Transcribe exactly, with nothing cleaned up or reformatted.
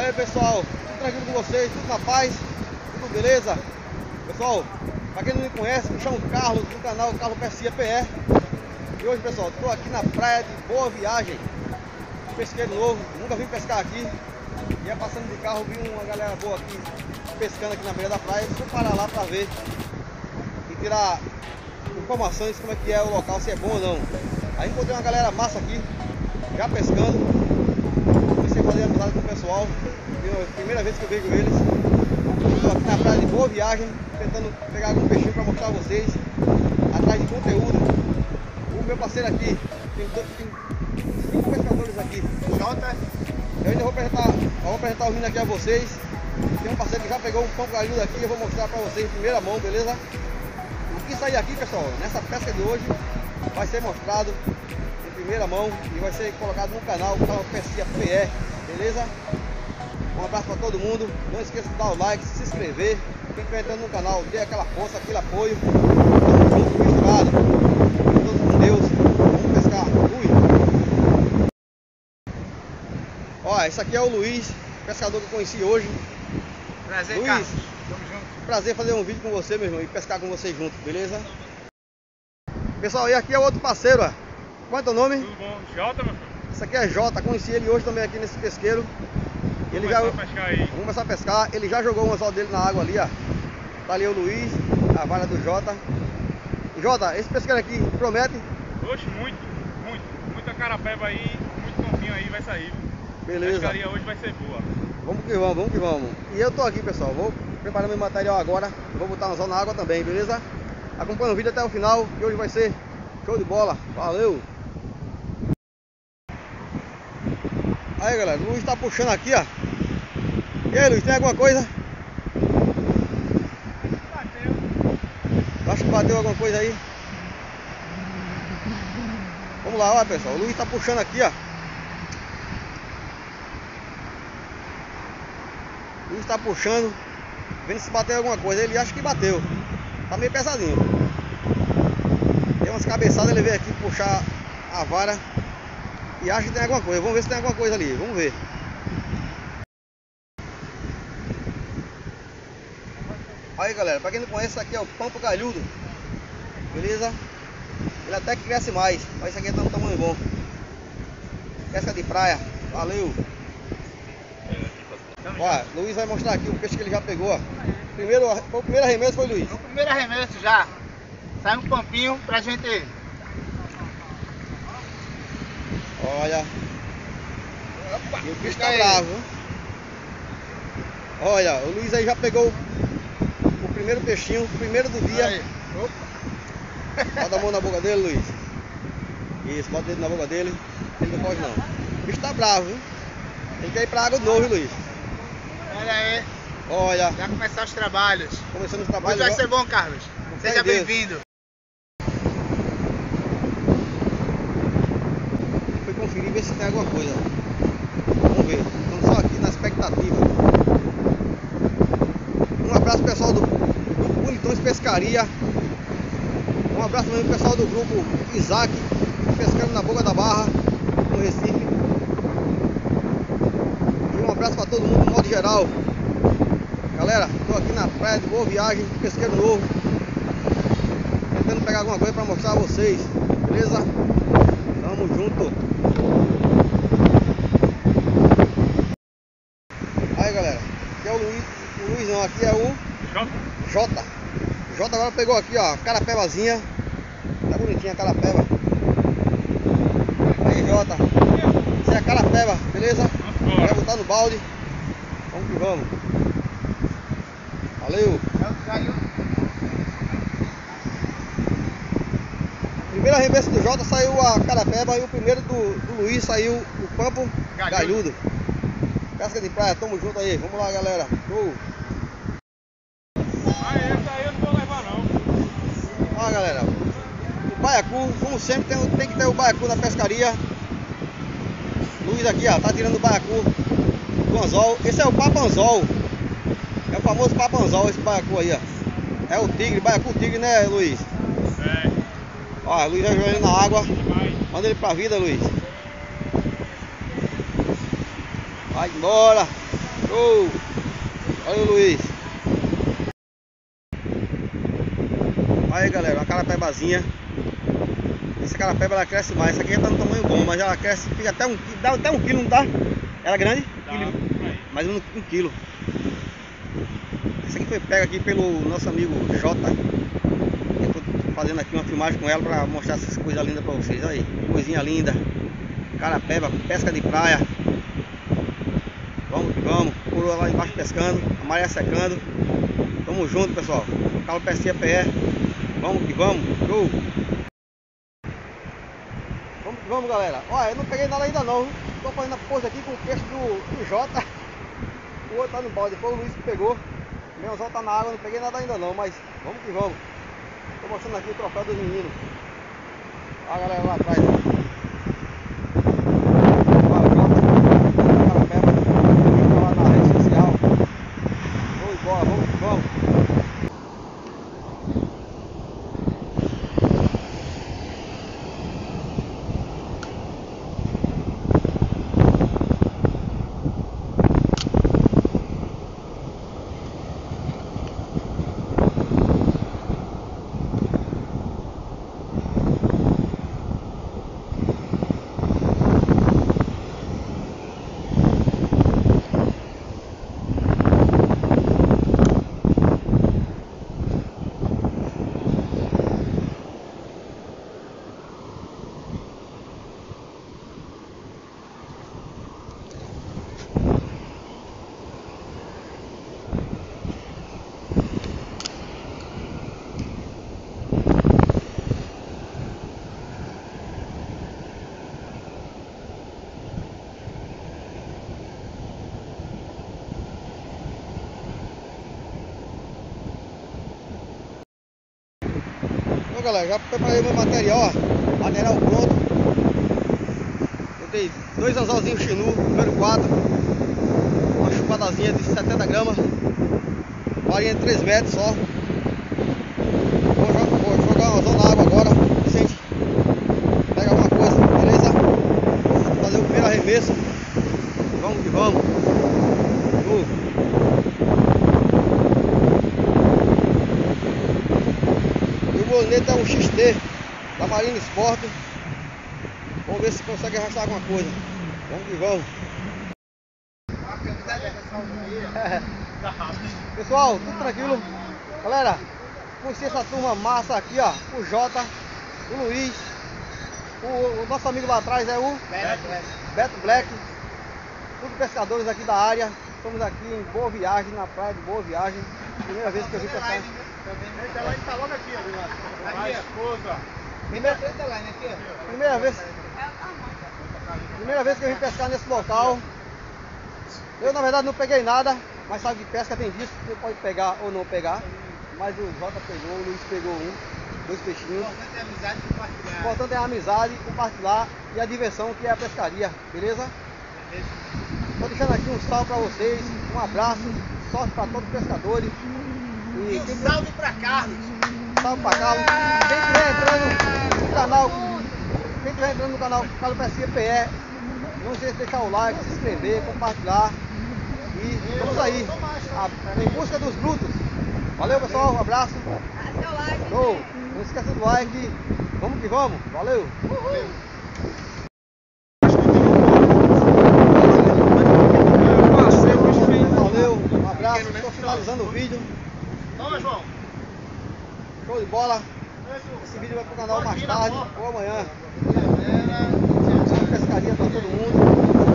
Aí pessoal, tudo tranquilo com vocês, tudo na paz, tudo beleza? Pessoal, pra quem não me conhece, me chamo Carlos, do canal Carlos Pescia P E. E hoje pessoal, estou aqui na praia de Boa Viagem, pesqueiro novo, nunca vim pescar aqui. Ia passando de carro, vi uma galera boa aqui, pescando aqui na beira da praia. Fui parar lá pra ver e tirar informações como é que é o local, se é bom ou não. Aí encontrei uma galera massa aqui, já pescando. Comecei a fazer amizade com o pessoal, é a primeira vez que eu vejo eles. Estou aqui na praia de Boa Viagem, tentando pegar algum peixinho para mostrar a vocês, atrás de conteúdo. O meu parceiro aqui, tem, dois, tem cinco pescadores aqui. Jota. Eu ainda vou apresentar, vou apresentar o vídeo aqui a vocês. Tem um parceiro que já pegou um pão galudo aqui, eu vou mostrar para vocês em primeira mão, beleza? O que sair aqui, pessoal, nessa pesca de hoje, vai ser mostrado em primeira mão e vai ser colocado no canal, o canal Pescia P E, beleza? Um abraço para todo mundo, não esqueça de dar o like, se inscrever. Quem estiver entrando no canal, dê aquela força, aquele apoio. Tamo junto, misturado. Todos com Deus, vamos pescar. Fui! Ó, esse aqui é o Luiz, pescador que eu conheci hoje. Prazer, Luiz, Carlos. Tamo junto. Prazer fazer um vídeo com você, meu irmão, e pescar com vocês juntos, beleza? Pessoal, e aqui é o outro parceiro, ó. Qual é o teu nome? Tudo bom? Jota, meu filho? Esse aqui é Jota, conheci ele hoje também aqui nesse pesqueiro. Ele Vamos já... começar a pescar aí. Vamos começar a pescar. Ele já jogou um anzol dele na água ali, ó. Tá ali o Luiz, a vara do Jota. Jota, esse pesqueiro aqui promete? Oxe, muito, muito. Muita carapeba aí, muito campinho aí vai sair. Beleza. A pescaria hoje vai ser boa. Vamos que vamos, vamos que vamos. E eu tô aqui, pessoal. Vou preparar meu material agora. Vou botar um anzol na água também, beleza? Acompanha o vídeo até o final, que hoje vai ser show de bola. Valeu! Aí galera, o Luiz tá puxando aqui, ó. E aí Luiz, tem alguma coisa? Bateu. Acho que bateu alguma coisa aí. Vamos lá, ó pessoal, o Luiz tá puxando aqui, ó. O Luiz tá puxando, vendo se bateu alguma coisa. Ele acha que bateu. Tá meio pesadinho. Tem umas cabeçadas, ele veio aqui puxar a vara e acha que tem alguma coisa. Vamos ver se tem alguma coisa ali, vamos ver. Aí galera, pra quem não conhece, isso aqui é o pampo galhudo, beleza? Ele até que cresce mais, mas isso aqui é de um tamanho bom. Pesca de praia, valeu! Ó, Luiz vai mostrar aqui o peixe que ele já pegou, ó. Primeiro, o primeiro arremesso foi Luiz. O primeiro arremesso já. Sai um pampinho pra gente. Olha. Opa, E o bicho fica tá aí. bravo, viu? Olha, o Luiz aí já pegou o primeiro peixinho, o primeiro do dia. Aí. Opa. Bota a mão na boca dele, Luiz. Isso, bota o dedo na boca dele. Ele não pode não. O bicho tá bravo, viu? Ele quer ir pra água de novo, viu, Luiz? Olha aí. Olha, Já começar os trabalhos. começando os Hoje trabalhos. vai ó. ser bom, Carlos. fé Seja em Deus. bem-vindo. Fui conferir ver se tem alguma coisa. Vamos ver. Estamos só aqui na expectativa. Um abraço pessoal do, do Bonitões Pescaria. Um abraço também pro pessoal do grupo Isaac, pescando na boca da barra, no Recife. E um abraço para todo mundo, no modo geral. Galera, estou aqui na praia de Boa Viagem, pesqueiro novo, tentando pegar alguma coisa para mostrar a vocês, beleza? Tamo junto. Aí galera, aqui é o Luiz, o Luiz não, aqui é o Jota. Jota. O Jota agora pegou aqui, ó, a carapebazinha. Tá bonitinha a carapeba. Aí Jota, essa é a carapeba, beleza? Vamos Vai botar no balde. Vamos que vamos. Valeu. Primeiro arremesso do Jota saiu a carapeba e o primeiro do, do Luiz saiu o pampo Galhudo. galhudo. Pesca de praia, tamo junto aí. Vamos lá, galera. Show. Ah, esse aí eu não vou levar não. Ó, galera. O baiacu, como sempre, tem, tem que ter o baiacu na pescaria. Luiz aqui, ó, tá tirando o baiacu do anzol. Esse é o papanzol. É o famoso papanzol, esse baiacu aí, ó. É o tigre, baiacu tigre, né, Luiz? É. Ó, Luiz vai jogar ele na água. Vai. Manda ele pra vida, Luiz. Vai embora. Show! Olha o Luiz. Aí galera, uma carapebazinha. Essa carapeba ela cresce mais. Essa aqui já tá no tamanho bom, mas ela cresce, fica até um, dá até um quilo, não dá? Ela é grande? Dá, Quilo, aí. mais um, um quilo. Essa aqui foi pega aqui pelo nosso amigo Jota. Eu tô fazendo aqui uma filmagem com ela pra mostrar essas coisas lindas pra vocês. Olha aí, coisinha linda. Carapeba, pesca de praia. Vamos que vamos, coroa lá embaixo pescando, a maré secando. Tamo junto, pessoal. Calopecia P E. Vamos que vamos. Show! Vamos que vamos, galera. Olha, eu não peguei nada ainda não. Tô fazendo a pose aqui com o peixe do, do Jota. O outro tá no balde, depois o Luiz que pegou. O meu anzol tá na água, não peguei nada ainda não, mas vamos que vamos. Tô mostrando aqui o troféu dos meninos. Olha a galera lá atrás. Então galera, já preparei meu material, ó, material pronto. Botei dois anzolzinhos chinu, número quatro, uma chupadazinha de setenta gramas, varinha de três metros só. Vou, vou jogar um anzol na água agora, Vicente, pega alguma coisa, beleza? Vou fazer o primeiro arremesso, vamos que vamos. Uh. O bonete é um X T da Marina Sport. Vamos ver se consegue arrastar alguma coisa. Vamos que vamos. Pessoal, tudo tranquilo. Galera, conheci essa turma massa aqui, ó. O Jota, o Luiz, o, o nosso amigo lá atrás é o Beto, Beto Black. Todos pescadores aqui da área. Estamos aqui em Boa Viagem, na praia de Boa Viagem. Primeira vez que eu vim pescar. Esse line tá logo aqui, ó. Aqui, ó. Esposa. Primeira, primeira vez. Primeira vez que eu vim pescar nesse local. Eu na verdade não peguei nada, mas sabe que pesca tem disso, você pode pegar ou não pegar. Mas o Jota pegou, o Luiz pegou um, dois peixinhos. O importante é a amizade e compartilhar. O importante é a amizade, compartilhar e a diversão que é a pescaria, beleza? Estou deixando aqui um salve para vocês, um abraço, sorte para todos os pescadores. E um salve para Carlos. Salve para Carlos. Quem estiver entrando no canal, quem estiver entrando no canal Calopecia P E, não esqueça de deixar o like, se inscrever, compartilhar. E vamos aí, a, em busca dos brutos. Valeu pessoal, um abraço. Seu like. Show. Não esqueça do like. Vamos que vamos. Valeu. Uhul. Valeu, um abraço. Estou finalizando o vídeo. Toma, João. Show de bola. Esse vídeo vai pro canal mais tarde ou amanhã. Pescaria para todo mundo.